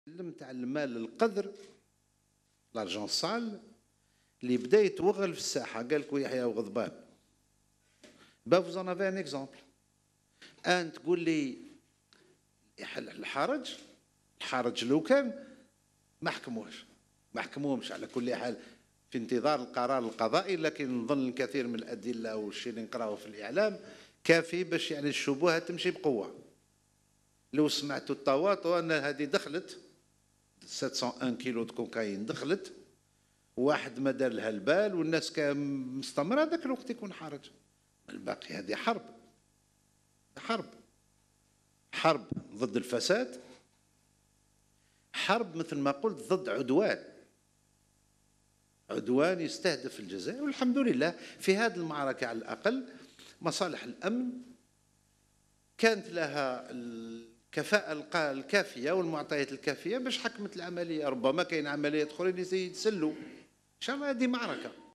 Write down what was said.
تاع المال القذر لارجون سال اللي بدا يتوغل في الساحه. قال لك يحيى وغضبان با فوز ان افي ان اكزومبل. ان تقول لي الحرج لو كان ما حكموهمش على كل حال في انتظار القرار القضائي، لكن نظن الكثير من الادله والشيء اللي نقراه في الاعلام كافي باش يعني الشبهه تمشي بقوه. لو سمعتوا التواطؤ ان هذه دخلت 701 كيلو د كوكايين دخلت، واحد ما دار لها البال والناس كان مستمره، ذاك الوقت يكون حرج. الباقي هذه حرب ضد الفساد، حرب مثل ما قلت ضد عدوان يستهدف الجزائر. والحمد لله في هذه المعركة على الأقل مصالح الأمن كانت لها الكفاءة الكافية والمعطيات الكافية باش حكمت العملية. ربما كاين عمليات أخرى يتسلوا. إن شاء الله هذه معركة.